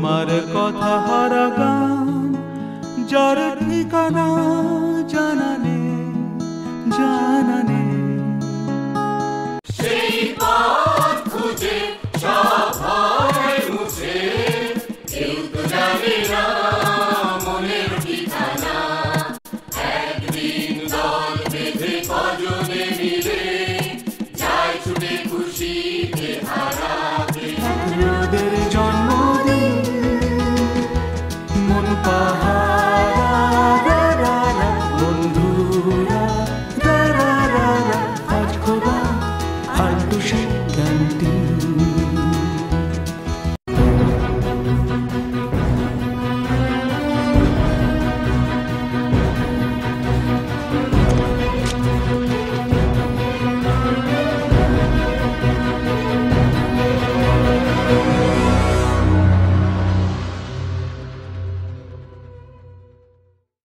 তোমার কথা হারা গান, যার ঠিকানা জানা নেই, জানা নেই। সেই পথ খুঁজে সব ভয় মুছে, কেউ তো জানে না মনের ঠিকানা। একদিন দল বেঁধে কজনে মিলে যায় ছুটে খুশিতে হারাতে। রোদের জন্মদিন, মন পাহারা, বন্ধুরা, আজ খোদা হাল টুসে